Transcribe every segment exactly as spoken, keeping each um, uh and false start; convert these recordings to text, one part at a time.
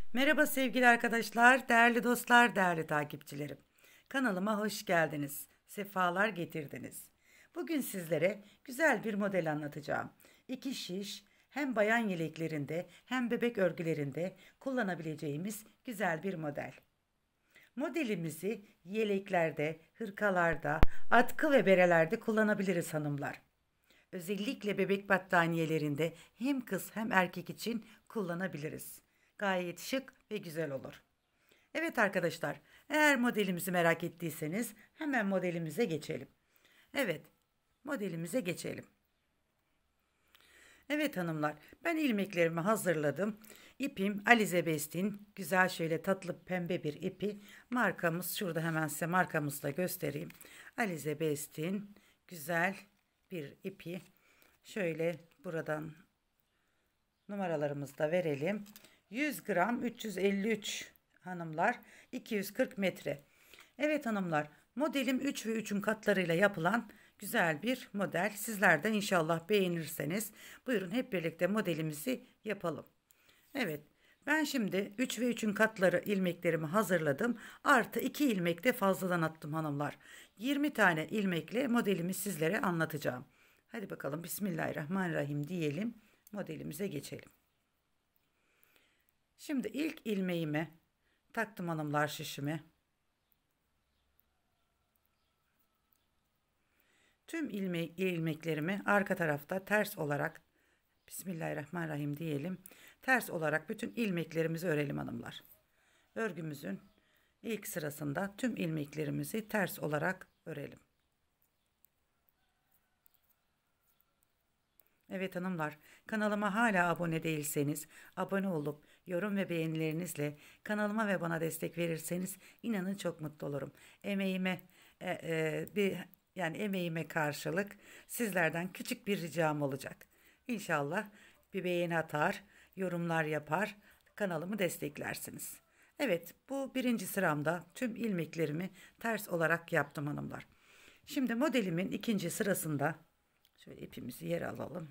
Merhaba sevgili arkadaşlar, değerli dostlar, değerli takipçilerim. Kanalıma hoş geldiniz, sefalar getirdiniz. Bugün sizlere güzel bir model anlatacağım. İki şiş, hem bayan yeleklerinde hem bebek örgülerinde kullanabileceğimiz güzel bir model. Modelimizi yeleklerde, hırkalarda, atkı ve berelerde kullanabiliriz hanımlar. Özellikle bebek battaniyelerinde hem kız hem erkek için kullanabiliriz. Gayet şık ve güzel olur. Evet arkadaşlar, eğer modelimizi merak ettiyseniz hemen modelimize geçelim. Evet, modelimize geçelim. Evet hanımlar, ben ilmeklerimi hazırladım. İpim Alize Best'in güzel şöyle tatlı pembe bir ipi. Markamız şurada, hemen size markamızı da göstereyim. Alize Best'in güzel bir ipi. Şöyle buradan numaralarımızı da verelim. yüz gram üç yüz elli üç hanımlar, iki yüz kırk metre. Evet hanımlar, modelim üç ve üçün katlarıyla yapılan güzel bir model. Sizler de inşallah beğenirseniz buyurun hep birlikte modelimizi yapalım. Evet, ben şimdi üç ve üçün katları ilmeklerimi hazırladım. Artı iki ilmek de fazladan attım hanımlar. yirmi tane ilmekle modelimi sizlere anlatacağım. Hadi bakalım, Bismillahirrahmanirrahim diyelim. Modelimize geçelim. Şimdi ilk ilmeğimi taktım hanımlar şişime. Tüm ilmek, ilmeklerimi arka tarafta ters olarak, Bismillahirrahmanirrahim diyelim. Ters olarak bütün ilmeklerimizi örelim hanımlar. Örgümüzün ilk sırasında tüm ilmeklerimizi ters olarak örelim. Evet hanımlar, kanalıma hala abone değilseniz abone olup yorum ve beğenilerinizle kanalıma ve bana destek verirseniz inanın çok mutlu olurum. Emeğime e, e, bir yani emeğime karşılık sizlerden küçük bir ricam olacak. İnşallah bir beğeni atar, yorumlar yapar, kanalımı desteklersiniz. Evet, bu birinci sıramda tüm ilmeklerimi ters olarak yaptım hanımlar. Şimdi modelimin ikinci sırasında şöyle ipimizi yere alalım.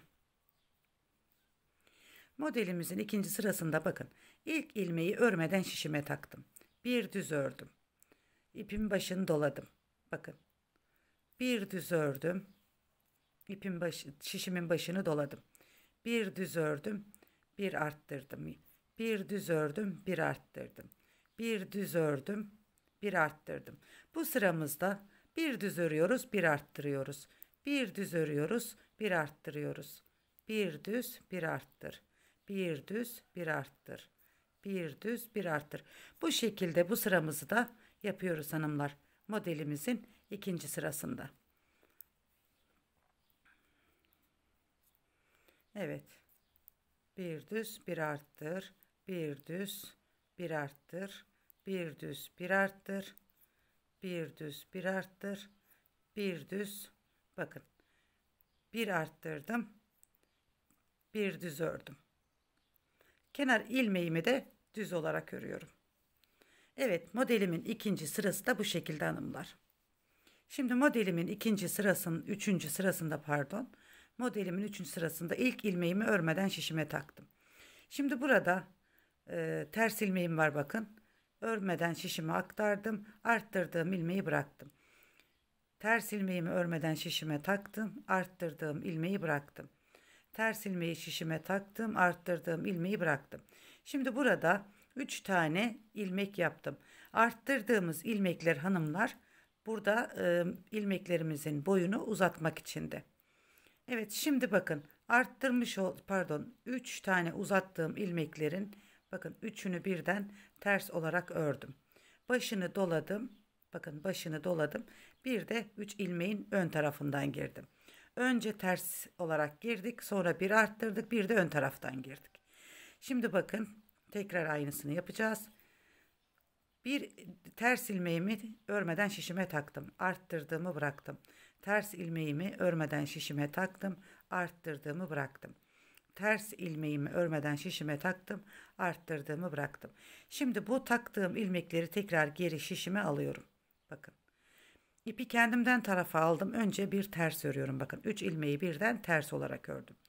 Modelimizin ikinci sırasında bakın, ilk ilmeği örmeden şişime taktım. Bir düz ördüm. İpin başını doladım. Bakın. Bir düz ördüm. İpin başı, şişimin başını doladım. Bir düz ördüm, bir arttırdım. Bir düz ördüm, bir arttırdım. Bir düz ördüm, bir arttırdım. Bu sıramızda bir düz örüyoruz, bir arttırıyoruz. Bir düz örüyoruz, bir arttırıyoruz. Bir düz, bir arttır. Bir düz, bir arttır. Bir düz, bir arttır. Bu şekilde bu sıramızı da yapıyoruz hanımlar. Modelimizin ikinci sırasında. Evet. Bir düz, bir arttır. Bir düz, bir arttır. Bir düz, bir arttır. Bir düz, bir arttır. Bir düz. Bakın. Bir arttırdım. Bir düz ördüm. Kenar ilmeğimi de düz olarak örüyorum. Evet, modelimin ikinci sırası da bu şekilde hanımlar. Şimdi modelimin ikinci sırasının, üçüncü sırasında pardon. Modelimin üçüncü sırasında ilk ilmeğimi örmeden şişime taktım. Şimdi burada e, ters ilmeğim var bakın. Örmeden şişime aktardım. Arttırdığım ilmeği bıraktım. Ters ilmeğimi örmeden şişime taktım. Arttırdığım ilmeği bıraktım. Ters ilmeği şişime taktım. Arttırdığım ilmeği bıraktım. Şimdi burada üç tane ilmek yaptım. Arttırdığımız ilmekler hanımlar burada e, ilmeklerimizin boyunu uzatmak içindi. Evet, şimdi bakın arttırmış ol pardon üç tane uzattığım ilmeklerin bakın üçünü birden ters olarak ördüm. Başını doladım. Bakın başını doladım. Bir de üç ilmeğin ön tarafından girdim. Önce ters olarak girdik, sonra bir arttırdık, bir de ön taraftan girdik. Şimdi bakın tekrar aynısını yapacağız. Bir ters ilmeğimi örmeden şişime taktım. Arttırdığımı bıraktım. Ters ilmeğimi örmeden şişime taktım. Arttırdığımı bıraktım. Ters ilmeğimi örmeden şişime taktım. Arttırdığımı bıraktım. Şimdi bu taktığım ilmekleri tekrar geri şişime alıyorum. Bakın. İpi kendimden tarafa aldım. Önce bir ters örüyorum. Bakın üç ilmeği birden ters olarak ördüm.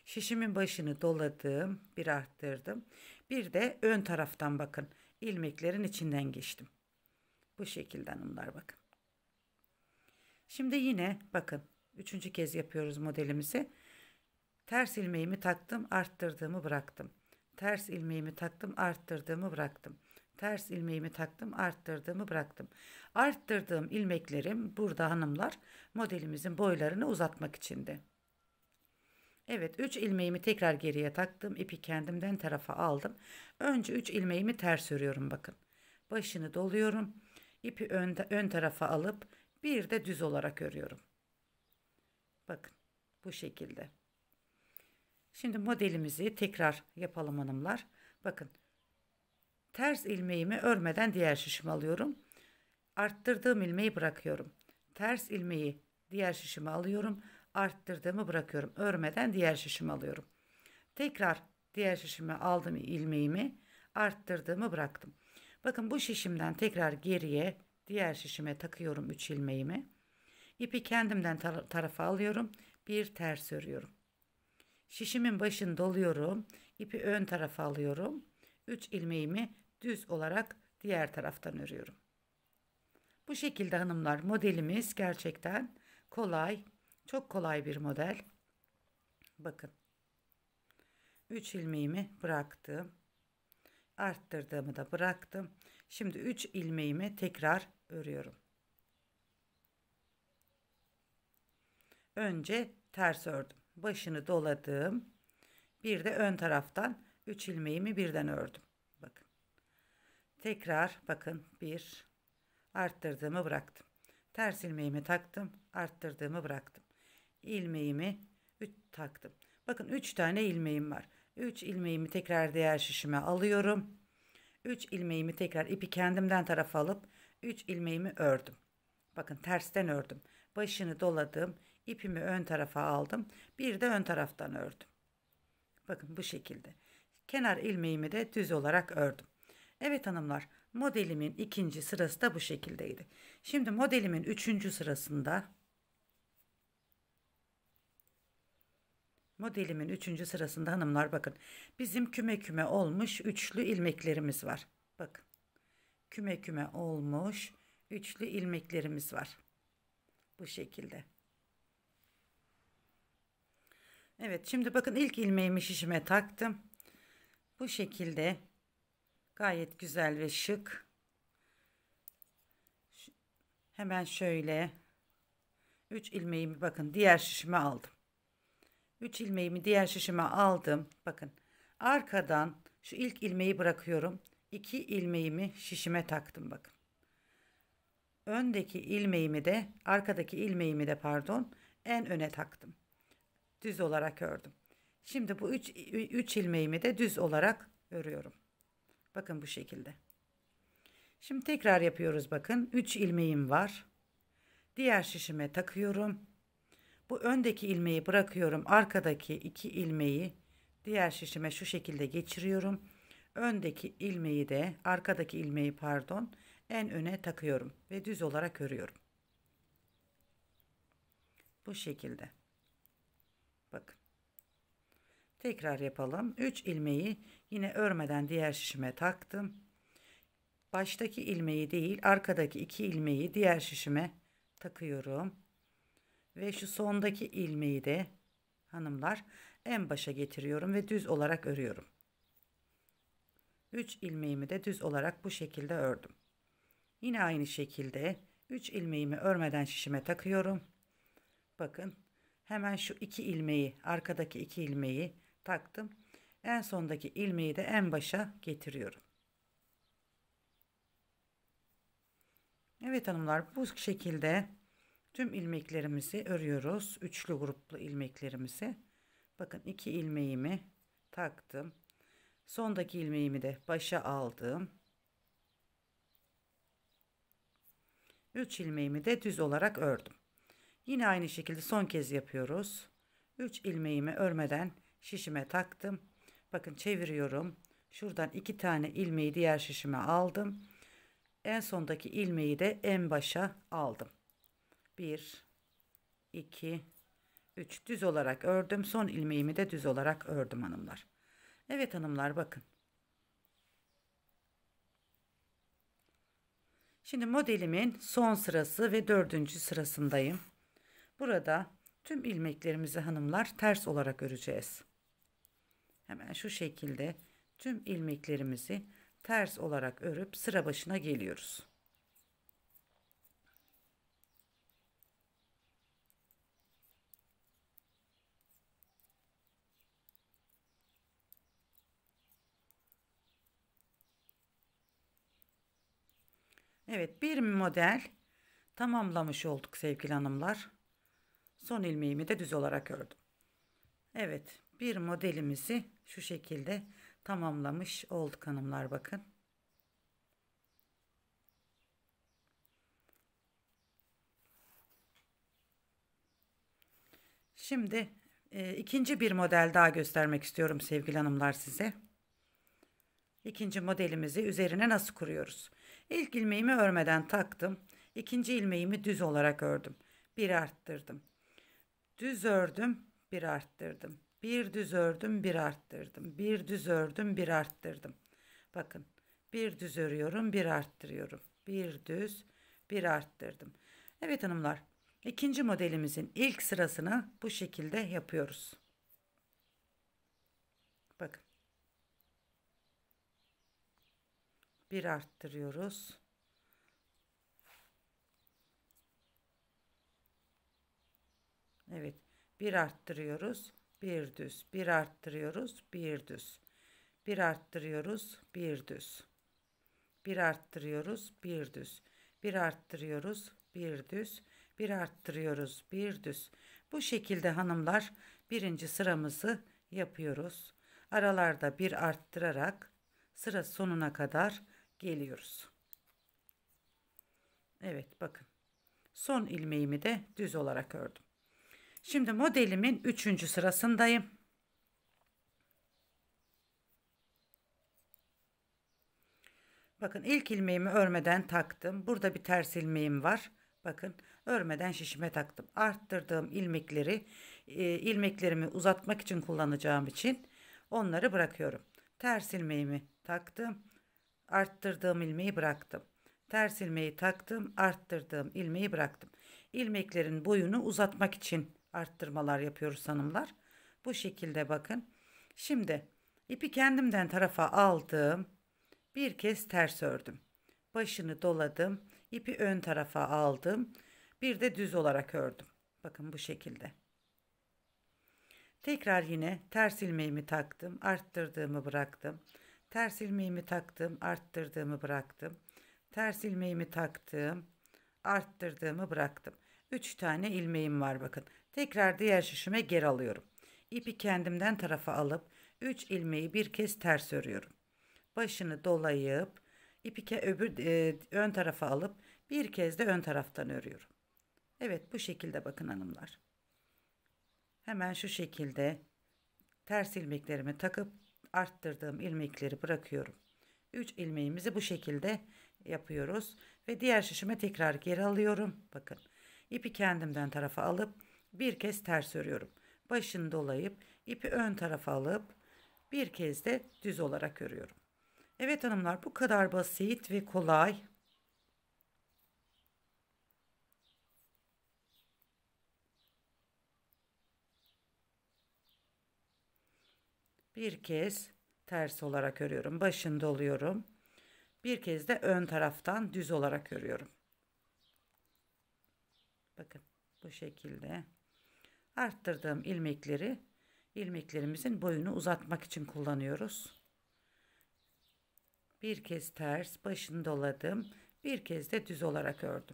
Şişimin başını doladım, bir arttırdım. Bir de ön taraftan bakın ilmeklerin içinden geçtim. Bu şekilde hanımlar bakın. Şimdi yine bakın üçüncü kez yapıyoruz modelimizi. Ters ilmeğimi taktım, arttırdığımı bıraktım. Ters ilmeğimi taktım, arttırdığımı bıraktım. Ters ilmeğimi taktım, arttırdığımı bıraktım. Arttırdığım ilmeklerim burada hanımlar modelimizin boylarını uzatmak içindi. Evet, üç ilmeğimi tekrar geriye taktım. İpi kendimden tarafa aldım. Önce üç ilmeğimi ters örüyorum bakın. Başını doluyorum. İpi ön, ön tarafa alıp bir de düz olarak örüyorum. Bakın bu şekilde. Şimdi modelimizi tekrar yapalım hanımlar. Bakın. Ters ilmeğimi örmeden diğer şişimi alıyorum. Arttırdığım ilmeği bırakıyorum. Ters ilmeği diğer şişime alıyorum. Arttırdığımı bırakıyorum. Örmeden diğer şişimi alıyorum. Tekrar diğer şişime aldım ilmeğimi. Arttırdığımı bıraktım. Bakın bu şişimden tekrar geriye diğer şişime takıyorum üç ilmeğimi. İpi kendimden tar tarafa alıyorum. Bir ters örüyorum. Şişimin başını doluyorum. İpi ön tarafa alıyorum. üç ilmeğimi düz olarak diğer taraftan örüyorum. Bu şekilde hanımlar modelimiz gerçekten kolay, çok kolay bir model. Bakın. üç ilmeğimi bıraktım. Arttırdığımı da bıraktım. Şimdi üç ilmeğimi tekrar örüyorum. Önce ters ördüm. Başını doladım. Bir de ön taraftan üç ilmeğimi birden ördüm. Bakın. Tekrar bakın bir arttırdığımı bıraktım. Ters ilmeğimi taktım, arttırdığımı bıraktım. İlmeğimi üç taktım. Bakın üç tane ilmeğim var. üç ilmeğimi tekrar diğer şişime alıyorum. üç ilmeğimi tekrar ipi kendimden tarafa alıp üç ilmeğimi ördüm. Bakın tersten ördüm. Başını doladım. İpimi ön tarafa aldım. Bir de ön taraftan ördüm. Bakın bu şekilde. Kenar ilmeğimi de düz olarak ördüm. Evet hanımlar, modelimin ikinci sırası da bu şekildeydi. Şimdi modelimin üçüncü sırasında modelimin üçüncü sırasında hanımlar bakın. Bizim küme küme olmuş üçlü ilmeklerimiz var. Bakın. Küme küme olmuş üçlü ilmeklerimiz var. Bu şekilde. Evet, şimdi bakın ilk ilmeğimi şişime taktım. Bu şekilde gayet güzel ve şık. Hemen şöyle üç ilmeğimi bakın diğer şişime aldım. üç ilmeğimi diğer şişime aldım. Bakın arkadan şu ilk ilmeği bırakıyorum. iki ilmeğimi şişime taktım bakın. Öndeki ilmeğimi de arkadaki ilmeğimi de pardon en öne taktım. Düz olarak ördüm. Şimdi bu üç ilmeğimi de düz olarak örüyorum. Bakın bu şekilde. Şimdi tekrar yapıyoruz bakın. üç ilmeğim var. Diğer şişime takıyorum. Bu öndeki ilmeği bırakıyorum. Arkadaki iki ilmeği diğer şişime şu şekilde geçiriyorum. Öndeki ilmeği de arkadaki ilmeği pardon en öne takıyorum ve düz olarak örüyorum. Bu şekilde. Bakın. Tekrar yapalım. üç ilmeği yine örmeden diğer şişime taktım. Baştaki ilmeği değil, arkadaki iki ilmeği diğer şişime takıyorum. Ve şu sondaki ilmeği de hanımlar en başa getiriyorum ve düz olarak örüyorum. üç ilmeğimi de düz olarak bu şekilde ördüm. Yine aynı şekilde üç ilmeğimi örmeden şişime takıyorum. Bakın hemen şu iki ilmeği, arkadaki iki ilmeği taktım. En sondaki ilmeği de en başa getiriyorum. Evet hanımlar, bu şekilde tüm ilmeklerimizi örüyoruz. Üçlü gruplu ilmeklerimizi. Bakın iki ilmeğimi taktım. Sondaki ilmeğimi de başa aldım. üç ilmeğimi de düz olarak ördüm. Yine aynı şekilde son kez yapıyoruz. üç ilmeğimi örmeden şişime taktım. Bakın çeviriyorum. Şuradan iki tane ilmeği diğer şişime aldım. En sondaki ilmeği de en başa aldım. bir, iki, üç düz olarak ördüm. Son ilmeğimi de düz olarak ördüm hanımlar. Evet hanımlar, bakın. Şimdi modelimin son sırası ve dördüncü sırasındayım. Burada tüm ilmeklerimizi hanımlar ters olarak öreceğiz. Hemen şu şekilde tüm ilmeklerimizi ters olarak örüp sıra başına geliyoruz. Evet, bir model tamamlamış olduk sevgili hanımlar. Son ilmeğimi de düz olarak ördüm. Evet, bir modelimizi şu şekilde tamamlamış olduk hanımlar, bakın. Şimdi e, ikinci bir model daha göstermek istiyorum sevgili hanımlar size. İkinci modelimizi üzerine nasıl kuruyoruz? İlk ilmeğimi örmeden taktım. İkinci ilmeğimi düz olarak ördüm. Bir arttırdım. Düz ördüm, bir arttırdım. Bir düz ördüm, bir arttırdım. Bir düz ördüm, bir arttırdım. Bakın, bir düz örüyorum, bir arttırıyorum. Bir düz, bir arttırdım. Evet hanımlar, ikinci modelimizin ilk sırasını bu şekilde yapıyoruz. Bakın. Bir arttırıyoruz. Evet, bir arttırıyoruz, bir düz, bir arttırıyoruz, bir düz, bir arttırıyoruz, bir düz, bir arttırıyoruz, bir düz, bir arttırıyoruz, bir düz, bir arttırıyoruz, bir düz. Bu şekilde hanımlar birinci sıramızı yapıyoruz. Aralarda bir arttırarak sıra sonuna kadar geliyoruz. Evet, bakın. Son ilmeğimi de düz olarak ördüm. Şimdi modelimin üçüncü sırasındayım. Bakın, ilk ilmeğimi örmeden taktım. Burada bir ters ilmeğim var. Bakın, örmeden şişime taktım. Arttırdığım ilmekleri e, ilmeklerimi uzatmak için kullanacağım için onları bırakıyorum. Ters ilmeğimi taktım. Arttırdığım ilmeği bıraktım. Ters ilmeği taktım. Arttırdığım ilmeği bıraktım. İlmeklerin boyunu uzatmak için arttırmalar yapıyoruz hanımlar. Bu şekilde bakın. Şimdi ipi kendimden tarafa aldım. Bir kez ters ördüm. Başını doladım. İpi ön tarafa aldım. Bir de düz olarak ördüm. Bakın bu şekilde. Tekrar yine ters ilmeğimi taktım. Arttırdığımı bıraktım. Ters ilmeğimi taktım. Arttırdığımı bıraktım. Ters ilmeğimi taktım. Arttırdığımı bıraktım. üç tane ilmeğim var bakın. Tekrar diğer şişime geri alıyorum. İpi kendimden tarafa alıp üç ilmeği bir kez ters örüyorum. Başını dolayıp ipi öbür e, ön tarafa alıp bir kez de ön taraftan örüyorum. Evet, bu şekilde bakın hanımlar. Hemen şu şekilde ters ilmeklerimi takıp arttırdığım ilmekleri bırakıyorum. üç ilmeğimizi bu şekilde yapıyoruz ve diğer şişime tekrar geri alıyorum. Bakın, ipi kendimden tarafa alıp bir kez ters örüyorum. Başını dolayıp ipi ön tarafa alıp bir kez de düz olarak örüyorum. Evet hanımlar, bu kadar basit ve kolay. Bir kez ters olarak örüyorum. Başını doluyorum. Bir kez de ön taraftan düz olarak örüyorum. Bakın bu şekilde. Arttırdığım ilmekleri ilmeklerimizin boyunu uzatmak için kullanıyoruz. Bir kez ters, başını doladım. Bir kez de düz olarak ördüm.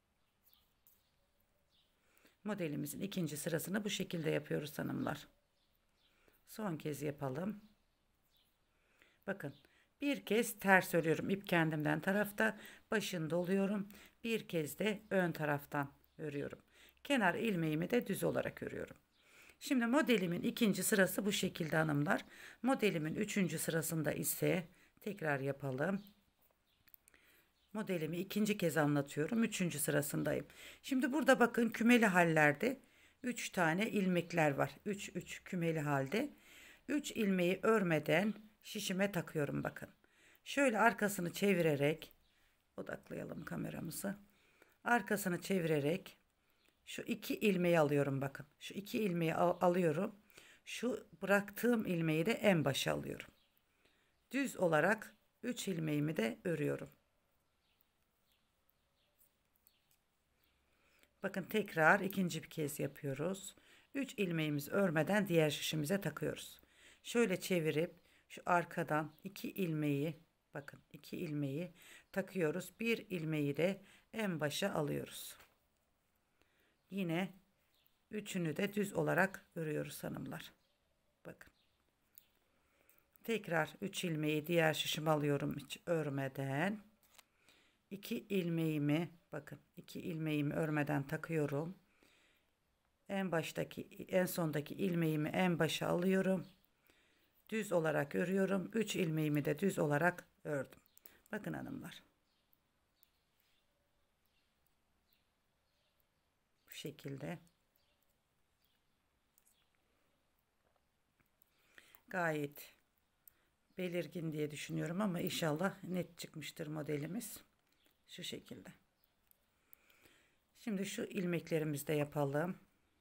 Modelimizin ikinci sırasını bu şekilde yapıyoruz hanımlar. Son kez yapalım. Bakın, bir kez ters örüyorum. İp kendimden tarafta, başını doluyorum. Bir kez de ön taraftan örüyorum. Kenar ilmeğimi de düz olarak örüyorum. Şimdi modelimin ikinci sırası bu şekilde hanımlar. Modelimin üçüncü sırasında ise tekrar yapalım. Modelimi ikinci kez anlatıyorum. Üçüncü sırasındayım. Şimdi burada bakın, kümeli hallerde üç tane ilmekler var. üç üç kümeli halde. üç ilmeği örmeden şişime takıyorum bakın. Şöyle arkasını çevirerek odaklayalım kameramızı. Arkasını çevirerek şu iki ilmeği alıyorum bakın. Şu iki ilmeği al alıyorum. Şu bıraktığım ilmeği de en başa alıyorum. Düz olarak üç ilmeğimi de örüyorum. Bakın tekrar ikinci bir kez yapıyoruz. üç ilmeğimizi örmeden diğer şişimize takıyoruz. Şöyle çevirip şu arkadan iki ilmeği bakın iki ilmeği takıyoruz. Bir ilmeği de en başa alıyoruz. Yine üçünü de düz olarak örüyoruz hanımlar. Bakın. Tekrar üç ilmeği diğer şişime alıyorum hiç örmeden. iki ilmeğimi bakın iki ilmeğimi örmeden takıyorum. En baştaki en sondaki ilmeğimi en başa alıyorum. Düz olarak örüyorum. üç ilmeğimi de düz olarak ördüm. Bakın hanımlar. Bu şekilde. Gayet belirgin diye düşünüyorum ama inşallah net çıkmıştır modelimiz. Şu şekilde. Şimdi şu ilmeklerimizi de yapalım.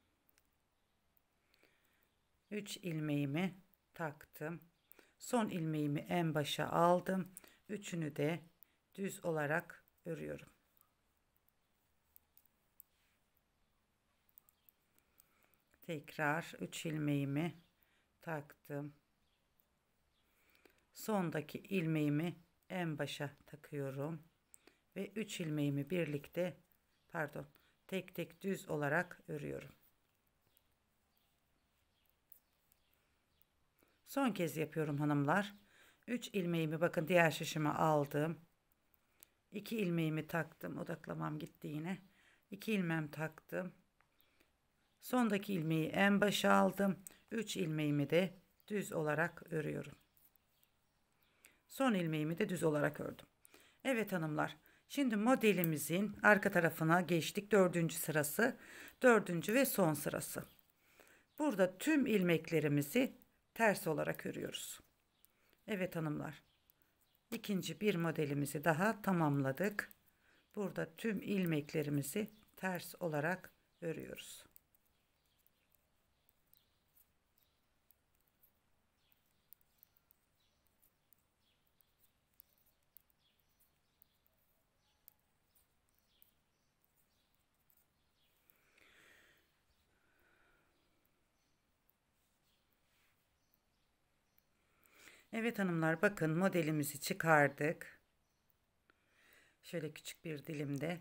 üç ilmeğimi taktım. Son ilmeğimi en başa aldım. Üçünü de düz olarak örüyorum. Tekrar üç ilmeğimi taktım. Sondaki ilmeğimi en başa takıyorum ve üç ilmeğimi birlikte pardon tek tek düz olarak örüyorum. Son kez yapıyorum hanımlar. üç ilmeğimi bakın diğer şişime aldım. iki ilmeğimi taktım. Odaklamam gitti yine. iki ilmeğimi taktım. Sondaki ilmeği en başa aldım. üç ilmeğimi de düz olarak örüyorum. Son ilmeğimi de düz olarak ördüm. Evet hanımlar. Şimdi modelimizin arka tarafına geçtik. Dördüncü sırası. Dördüncü ve son sırası. Burada tüm ilmeklerimizi ters olarak örüyoruz. Evet hanımlar. İkinci bir modelimizi daha tamamladık. Burada tüm ilmeklerimizi ters olarak örüyoruz. Evet hanımlar bakın modelimizi çıkardık. Şöyle küçük bir dilimde.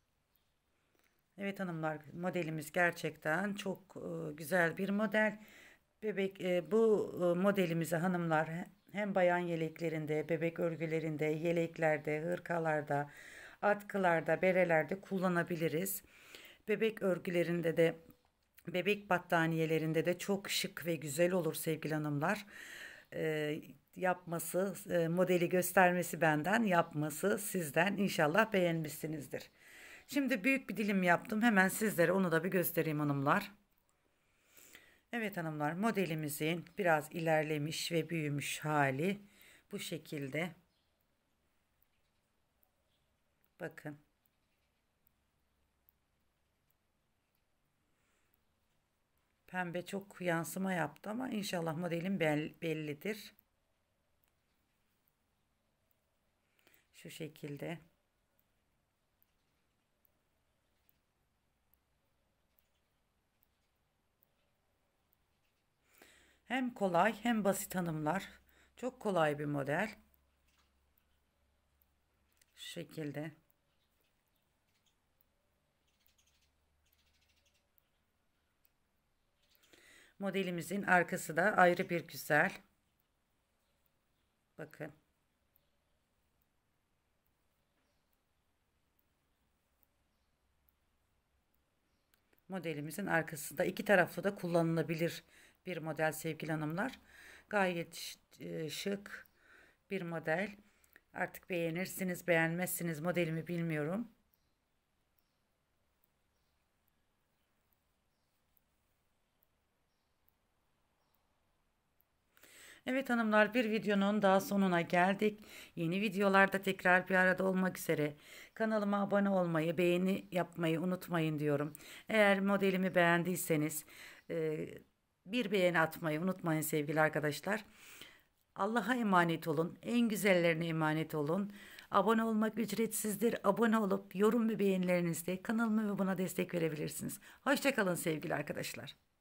Evet hanımlar modelimiz gerçekten çok e, güzel bir model. Bebek e, bu e, modelimizi hanımlar hem bayan yeleklerinde, bebek örgülerinde, yeleklerde, hırkalarda, atkılarda, berelerde kullanabiliriz. Bebek örgülerinde de bebek battaniyelerinde de çok şık ve güzel olur sevgili hanımlar. Ee, yapması, e, modeli göstermesi benden, yapması sizden. İnşallah beğenmişsinizdir. Şimdi büyük bir dilim yaptım. Hemen sizlere onu da bir göstereyim hanımlar. Evet hanımlar modelimizin biraz ilerlemiş ve büyümüş hali bu şekilde. Bakın. Pembe çok yansıma yaptı ama inşallah modelim bellidir. Şu şekilde. Hem kolay hem basit hanımlar. Çok kolay bir model. Şu şekilde. Modelimizin arkası da ayrı bir güzel. Bakın. Modelimizin arkasında iki taraflı da kullanılabilir bir model sevgili hanımlar. Gayet şık bir model. Artık beğenirsiniz, beğenmezsiniz modelimi bilmiyorum. Evet hanımlar, bir videonun daha sonuna geldik. Yeni videolarda tekrar bir arada olmak üzere. Kanalıma abone olmayı, beğeni yapmayı unutmayın diyorum. Eğer modelimi beğendiyseniz e, bir beğeni atmayı unutmayın sevgili arkadaşlar. Allah'a emanet olun. En güzellerine emanet olun. Abone olmak ücretsizdir. Abone olup yorum ve beğenilerinizle kanalıma ve buna destek verebilirsiniz. Hoşça kalın sevgili arkadaşlar.